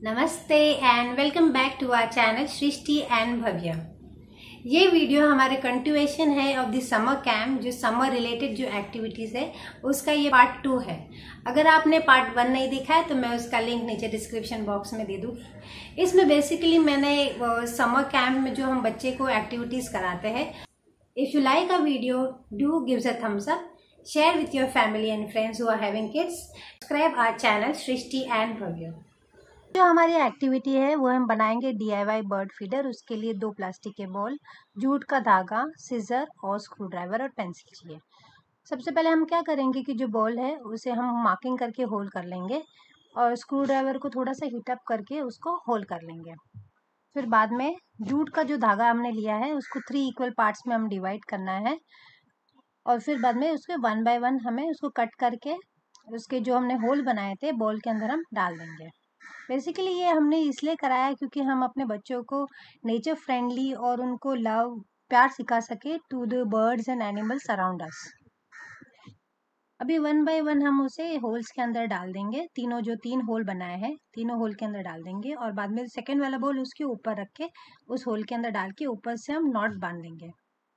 नमस्ते and welcome back to our channel Srishti and Bhavya. ये video हमारे कंटिन्यूएशन है ऑफ द समर कैंप, जो समर रिलेटेड जो एक्टिविटीज है उसका ये पार्ट 2 है। अगर आपने पार्ट 1 नहीं देखा है तो मैं उसका लिंक नीचे डिस्क्रिप्शन बॉक्स में दे दूँगी। इसमें बेसिकली मैंने समर कैंप में जो हम बच्चे को एक्टिविटीज कराते हैं, if you like a video do gives a thumbs up, share with your family and friends who are having kids, subscribe our channel Srishti and Bhavya. जो हमारी एक्टिविटी है वो हम बनाएंगे DIY बर्ड फीडर। उसके लिए 2 प्लास्टिक के बॉल, जूट का धागा, सीजर और स्क्रू ड्राइवर और पेंसिल चाहिए। सबसे पहले हम क्या करेंगे कि जो बॉल है उसे हम मार्किंग करके होल कर लेंगे और स्क्रू ड्राइवर को थोड़ा सा हीट अप करके उसको होल कर लेंगे। फिर बाद में जूट का जो धागा हमने लिया है उसको 3 इक्वल पार्ट्स में हम डिवाइड करना है और फिर बाद में उसके 1 बाय 1 हमें उसको कट करके उसके जो हमने होल बनाए थे बॉल के अंदर हम डाल देंगे। बेसिकली ये हमने इसलिए कराया क्योंकि हम अपने बच्चों को नेचर फ्रेंडली और उनको लव प्यार सिखा सके to the birds and animals around us. अभी 1 बाय 1 हम उसे होल्स के अंदर डाल देंगे। तीनों जो 3 होल बनाए हैं तीनों होल के अंदर डाल देंगे और बाद में सेकेंड वाला बॉल उसके ऊपर रख के उस होल के अंदर डाल के ऊपर से हम नॉट बांध देंगे।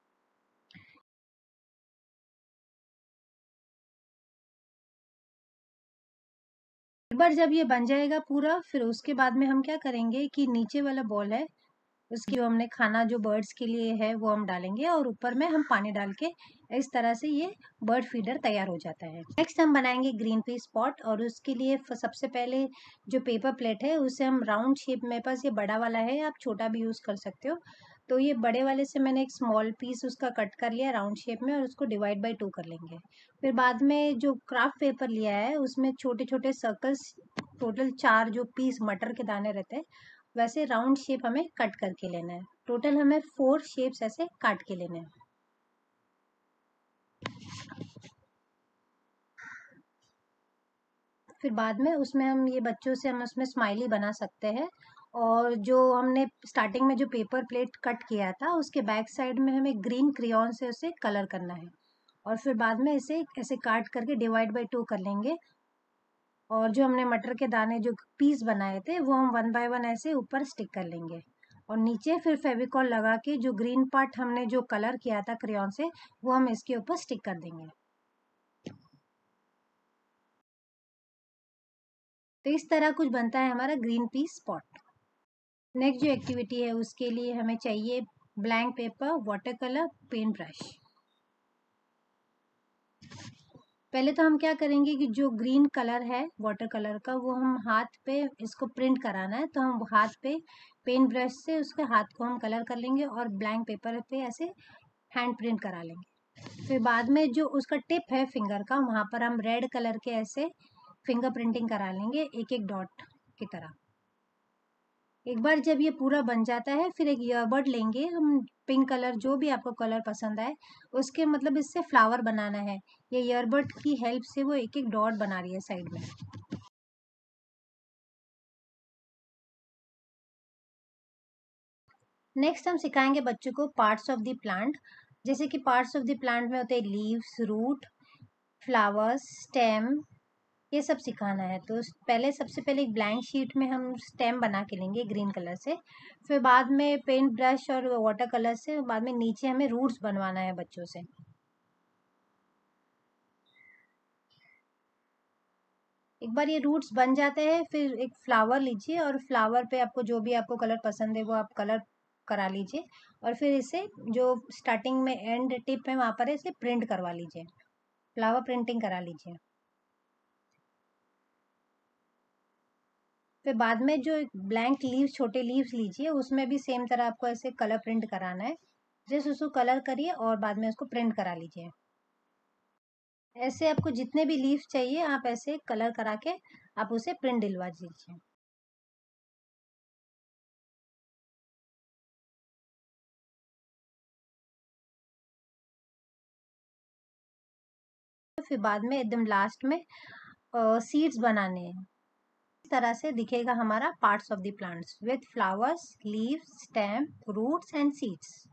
एक बार जब ये बन जाएगा पूरा, फिर उसके बाद में हम क्या करेंगे कि नीचे वाला बॉल है उसकी जो हमने खाना जो बर्ड्स के लिए है वो हम डालेंगे और ऊपर में हम पानी डाल के इस तरह से ये बर्ड फीडर तैयार हो जाता है। नेक्स्ट हम बनाएंगे ग्रीन पी स्पॉट और उसके लिए सबसे पहले जो पेपर प्लेट है उसे हम राउंड शेप, मेरे पास ये बड़ा वाला है, आप छोटा भी यूज़ कर सकते हो। तो ये बड़े वाले से मैंने एक स्मॉल पीस उसका कट कर लिया राउंड शेप में और उसको डिवाइड बाई 2 कर लेंगे। फिर बाद में जो क्राफ्ट पेपर लिया है उसमें छोटे छोटे सर्कल्स, टोटल 4 जो पीस मटर के दाने रहते हैं वैसे राउंड शेप हमें कट करके लेना है। टोटल हमें 4 शेप्स ऐसे काट के लेने हैं। फिर बाद में उसमें हम ये बच्चों से हम उसमें स्माइली बना सकते हैं और जो हमने स्टार्टिंग में जो पेपर प्लेट कट किया था उसके बैक साइड में हमें ग्रीन क्रेयॉन से उसे कलर करना है और फिर बाद में इसे ऐसे काट करके डिवाइड बाई 2 कर लेंगे और जो हमने मटर के दाने जो पीस बनाए थे वो हम 1 बाय 1 ऐसे ऊपर स्टिक कर लेंगे और नीचे फिर फेविकॉल लगा के जो ग्रीन पार्ट हमने जो कलर किया था क्रेयॉन से वो हम इसके ऊपर स्टिक कर देंगे। तो इस तरह कुछ बनता है हमारा ग्रीन पी स्पॉट। नेक्स्ट जो एक्टिविटी है उसके लिए हमें चाहिए blank paper, water colour, paint brush. पहले तो हम क्या करेंगे कि जो ग्रीन कलर है वाटर कलर का वो हम हाथ पे इसको प्रिंट कराना है, तो हम हाथ पे पेन ब्रश से उसके हाथ को हम कलर कर लेंगे और ब्लैंक पेपर पे ऐसे हैंड प्रिंट करा लेंगे। फिर बाद में जो उसका टिप है फिंगर का वहाँ पर हम रेड कलर के ऐसे फिंगर प्रिंटिंग करा लेंगे एक एक डॉट की तरह। एक बार जब ये पूरा बन जाता है फिर एक ईयरबड लेंगे हम, पिंक कलर जो भी आपको कलर पसंद आए उसके मतलब इससे फ्लावर बनाना है। ये ईयरबड की हेल्प से वो एक एक डॉट बना रही है साइड में। नेक्स्ट हम सिखाएंगे बच्चों को पार्ट्स ऑफ द प्लांट। जैसे कि पार्ट्स ऑफ द प्लांट में होते हैं लीव्स, रूट, फ्लावर्स, स्टेम, ये सब सिखाना है। तो पहले सबसे पहले एक ब्लैंक शीट में हम स्टेम बना के लेंगे ग्रीन कलर से, फिर बाद में पेंट ब्रश और वाटर कलर से बाद में नीचे हमें रूट्स बनवाना है बच्चों से। एक बार ये रूट्स बन जाते हैं फिर एक फ्लावर लीजिए और फ्लावर पे आपको जो भी आपको कलर पसंद है वो आप कलर करा लीजिए और फिर इसे जो स्टार्टिंग में एंड टिप है वहाँ पर इसे प्रिंट करवा लीजिए, फ्लावर प्रिंटिंग करा लीजिए। फिर बाद में जो ब्लैंक लीव्स, छोटे लीव्स लीजिए उसमें भी सेम तरह आपको ऐसे कलर प्रिंट कराना है। जस्ट उसको कलर करिए और बाद में उसको प्रिंट करा लीजिए। ऐसे आपको जितने भी लीव्स चाहिए आप ऐसे कलर करा के आप उसे प्रिंट दिलवा दीजिए। फिर बाद में एकदम लास्ट में सीड्स बनाने हैं। इस तरह से दिखेगा हमारा parts of the plants with flowers, leaves, stem, roots and seeds.